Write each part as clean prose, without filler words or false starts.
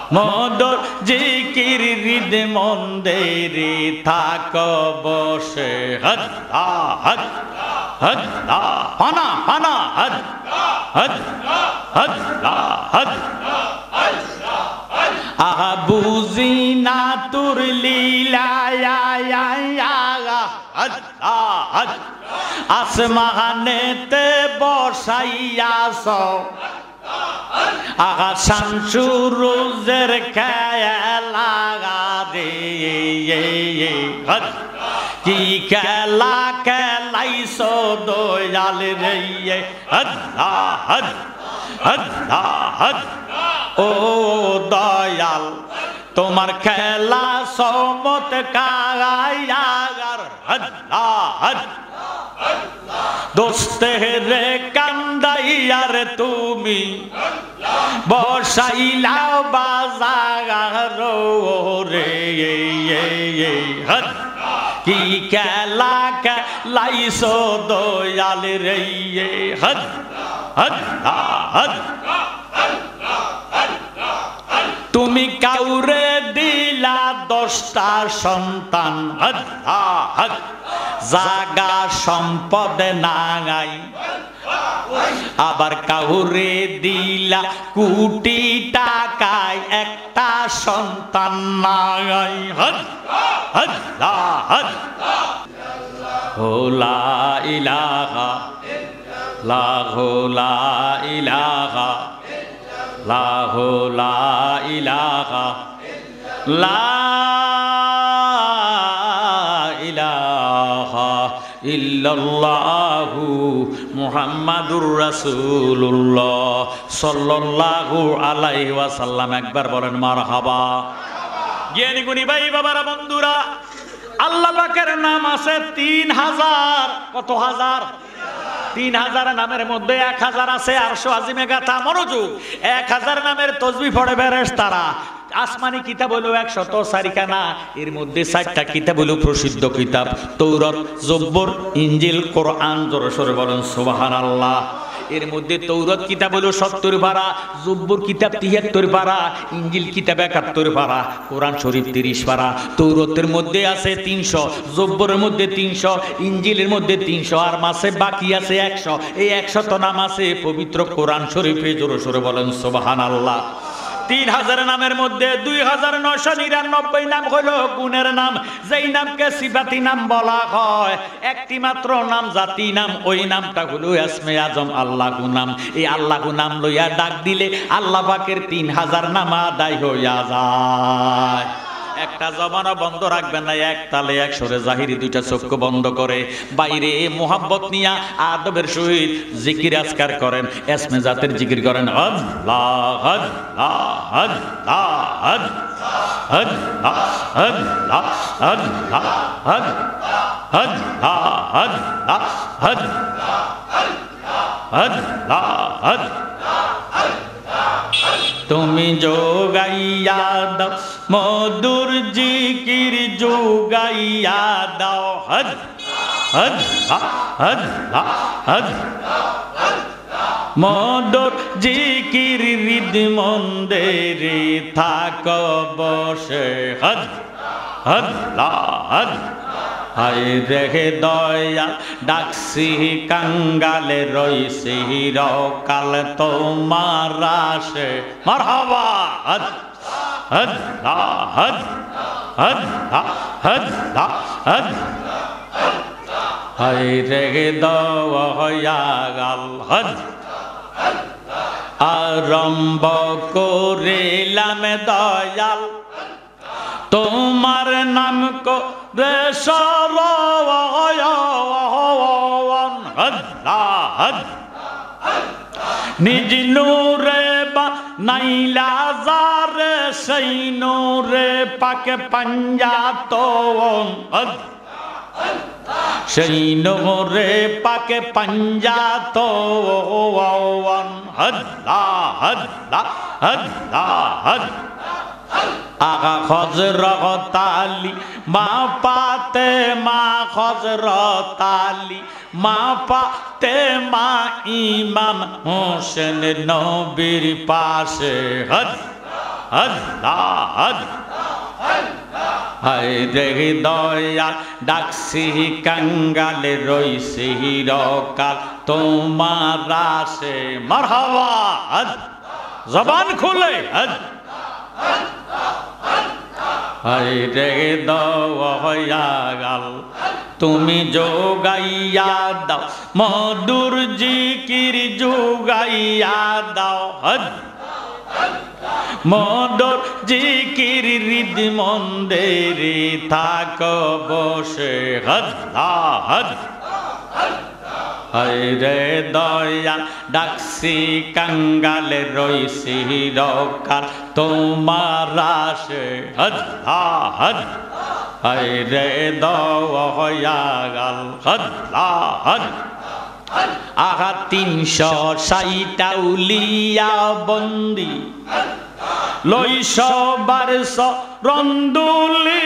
মধুর জিকির হৃদ মন্দিরে থাক বসে আল্লাহ আল্লাহ হানা হানা বুঝি না তোর লীলা আসমানেতে বসাইয়াছ শামসুরুজের খেলা রে কি খেলা খেলাইছ দয়াল রে আল্লাহ আল্লাহ ও দয়াল তোমার খেলা চমৎকার আল্লাহ দোস্তে রে কান্দাইয়ার তুমি বসাইলাও বাজার রে কি খেলা খেলাইছ দয়াল রে তুমি কাউরে দিলা 10টা সন্তান জাগা সম্পদ নাই আবার কাউরে দিলা কোটি টাকায় একটা সন্তান নাই লা ইলাহা লা ইলাহা লা ইলাহা লা ইলাহা ইল্লাল্লাহু মুহাম্মাদুর রাসূলুল্লাহ সাল্লাল্লাহু আলাইহি ওয়াসাল্লাম। একবার বলেন মারহাবা। জ্ঞানী গুণী ভাই বাবারা বন্ধুরা, আল্লাহ পাকের নাম আছে 3000। কত হাজার? 3000 নামের মধ্যে 1000 আছে আরশে আজিমে গাথা। মনোযোগ, 1000 নামের তসবিহ পড়ে ফেরেশতারা। আসমানি কিতাব হলো 104 খানা, এর মধ্যে 4টা কিতাব হলো প্রসিদ্ধ কিতাব, তৌরাত, জব্বর, ইনজিল, কোরআন। জোরে সোরে বলেন সুবহানাল্লাহ। এর মধ্যে তৌরাত কিতাব হলো 70 পারা, জব্বর কিতাব 73 পারা, ইনজিল কিতাব 71 পারা, কোরআন শরীফ 30 পারা। তৌরাতের মধ্যে আছে 300, জব্বরের মধ্যে 300, ইনজিলের মধ্যে 300, আর মাসে বাকি আছে 100। এই 100 নাম আছে পবিত্র কোরআন শরীফে। জোরে সোরে বলেন সুবহানাল্লাহ। 3000 নামের মধ্যে 2999 নাম হলো গুণের নাম, যেই নামকে সিফাতি নাম বলা হয়। একটি মাত্র নাম জাতি নাম, ওই নামটা হলো ইসমে আজম আল্লাহু নাম। এই আল্লাহু নাম লইয়া ডাক দিলে আল্লাহ পাকের 3000 নাম আদায় হইয়া যায়। একটা জবানও বন্ধ রাখবেন না, এক তালে এক সুরে জাহিরি, 2টা চক্ষু বন্ধ করে বাইরে মোহাব্বত নিয়া আদবের সহিত জিকির আজকার করেন, ইসমে জাতের জিকির করেন। আল্লাহ আল্লাহ আল্লাহ আল্লাহ আল্লাহ আল্লাহ আল্লাহ আল্লাহ আল্লাহ। তুমি যোগাইয়া দাও মধুর জিকির, যোগাইয়া দাও হদ হদ হদ হদ মধুর জিকির হৃদ মন্দিরে থাক বসে হদ হদ হদ। হায় রেহে দয়া ডাকছি কাঙ্গালে রইছি রকাল তোমার আসে। মারহাবা। হদ হদ হদ হদ হদ হদ। হায় রেহে দয়া গাল হদ। আরম্ভ করিলাম দয়াল তোমার নাম কো নিজ নূরে বা নাইলা যারে, সেই নূরে পাকে পাঞ্জাতন, সেই নূরে পাকে পাঞ্জাতন। আল্লাহ আল্লাহ আল্লাহ। আগা হযরত আলী মা পাতে মা, হযরত আলী মা পাতে মা, ইমাম হোসেন নবীর পাশে। হদ আল্লাহ হায় রে দয়াল ডাকছি কাঙ্গালে রইছি চিরকাল তোমার আসে মারহাবা জবান খুলে হায় রে দয়াল তুমি যোগাইয়া দাও মধুর জিকির যোগাইয়া দাও মধুর জিকির হৃদ মন্দিরে থাক বসে হায় রে দয়াল ডাকছি কাঙ্গালে রইছি চিরকাল তোমার আসে হায় রে দয়াল আহা ৩৬০ উলিয়া বন্দি লইস বারস রন্দুলি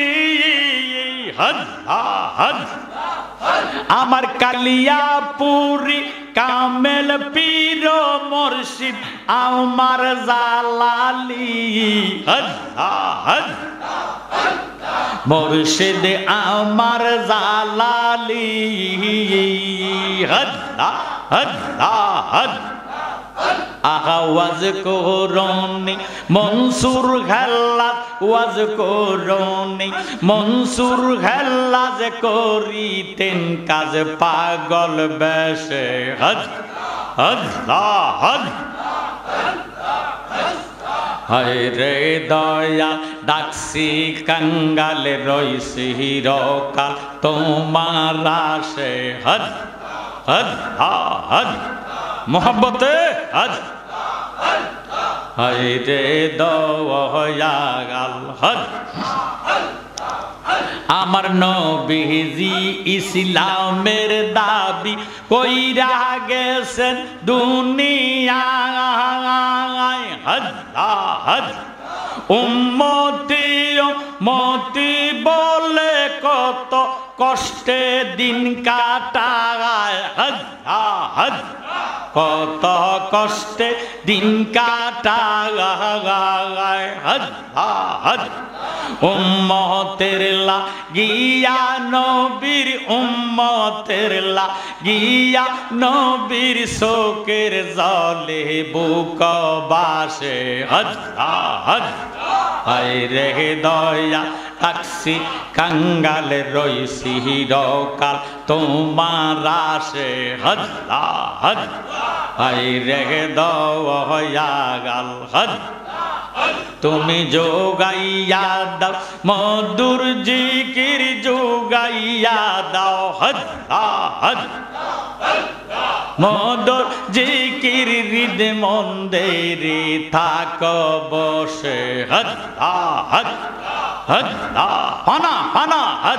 আমার কালিয়াপুরি কামেল পীর মুর্শিদ আমার জালালি মুর্শিদ আমার জালালি আওয়াজ করনি মনসুর খেলাত ওয়াজ করনি মনসুর খেলাজ করিতেন কাজ পাগল বেশে হায় রে দয়া ডাকছি কাঙ্গালে রইছি চিরকাল তোমার আসে মোহাব্বতে হায় রে দয়াল আমার নবীজি ইসলামের দাবি কইরা গেছেন দুনিয়ায় উম্মতি উম্মতি বলে কত কষ্টে দিন কাটায় কত কষ্টে দিন কাটায় উম্মতের লাগিয়া নবীর উম্মতের লাগিয়া নবীর শোকের জলে বুক বাসে হায় রে দয়া ডাকছি কাঙ্গালে রইছি চিরকাল তোমার আসে হায় রে দয়াল তুমি যোগাইয়া দাও মধুর জিকির যোগাইয়া দাও মধুর জিকির হৃদ মন্দিরে থাক বসে হানা হানা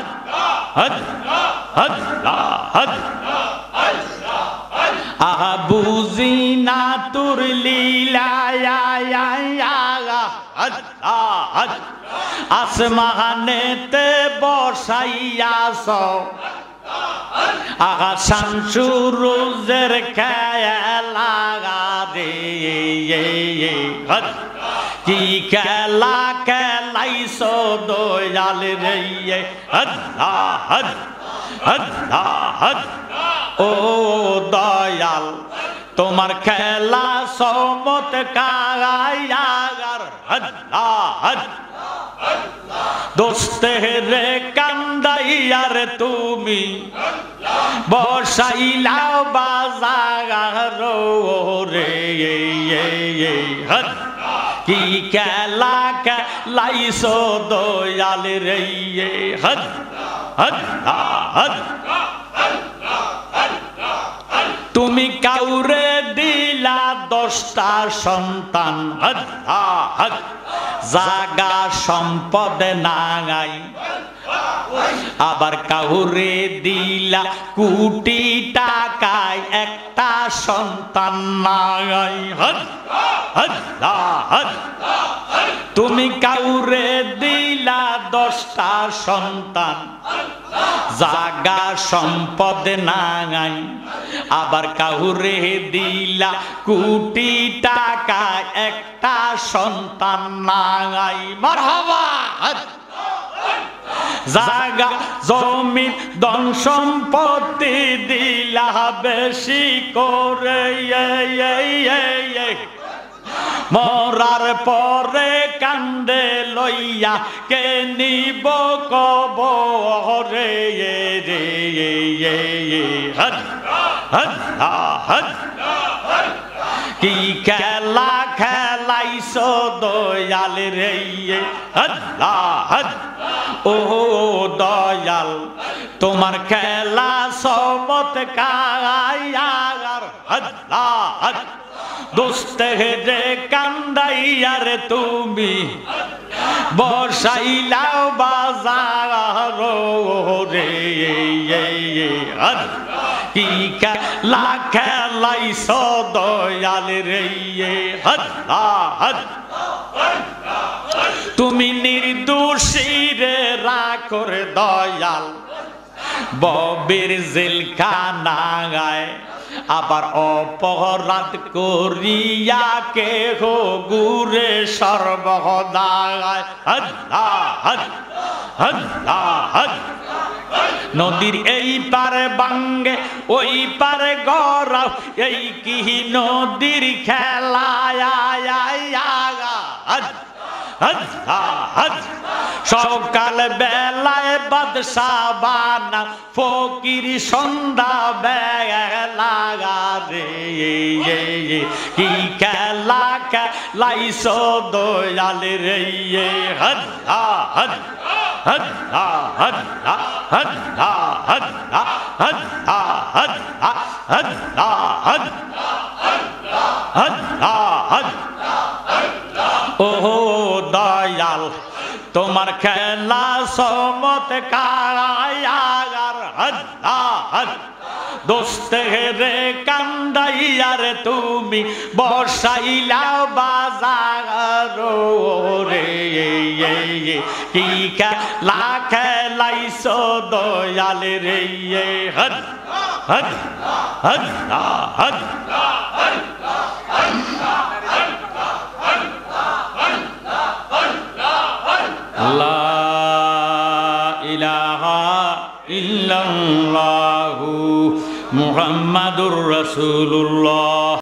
আহা বুঝি না তোর লীলা আসমানেতে বসাইয়াছ আহা শামসুরুজের খেলা রে কি খেলা খেলাইছ দয়াল রে ও দয়াল তোমার খেলা চমৎকার দোস্তে রে কান্দাইয়ার তুমি বসাইলাও বাজার রে কি খেলা খেলাইছ দয়াল রে তুমি কাউরে দিলা 10টা সন্তান জাগা সম্পদ নাই আবার কাউরে দিলা কোটি টাকায় একটা সন্তান নাই তুমি কাউরে দিলা 10টা সন্তান জাগা সম্পদ নাই আবার কাউরে দিলা কোটি টাকা একটা সন্তান নাই মারহাবা জাগা জমিন ধন সম্পত্তি দিলা বেশি করে মরার পরে কান্দে লইয়া কে নিব কবরে রে হদ হদ হদ কি খেলা খেলাইছো দয়াল রে আল্লাহ হদ ও দয়াল তোমার খেলা চমৎকার আল্লাহ হদ দোস্তে রে কান্দাইয়ার তুমি বসাইলাও বাজার রে কি খেলা খেলাইছ দয়াল রে তুমি নির্দোষী রে রাখর দয়াল ববের জেলখানায় আবার অপরাধ করিয়া কে হো গুরে সর্বদায় আল্লাহ আল্লাহ নদীর এই পারে বাঙ্গে ওই পারে গড়াও এই কি নদীর খেলায় সকাল বেলায় বাদশা বানা ফকির সন্ধ্যা বেলা রে কি খেলা খেলাইছ দয়াল রে হদ্দা হদ্দা হদ্দা হদ্দা হদ্দা হদ্দা হদ্দা হদ্দা হদ্দা হদ্দা ও দয়াল তোমার খেলা চমৎকার দোস্তে রে কান্দাইয়ার তুমি বসাইলাও বাজার রে কি খেলা খেলাইছ দয়াল রে হদ হদ হদ হদ লা ইলাহা ইল্লাল্লাহু মুহাম্মাদুর রাসূলুল্লাহ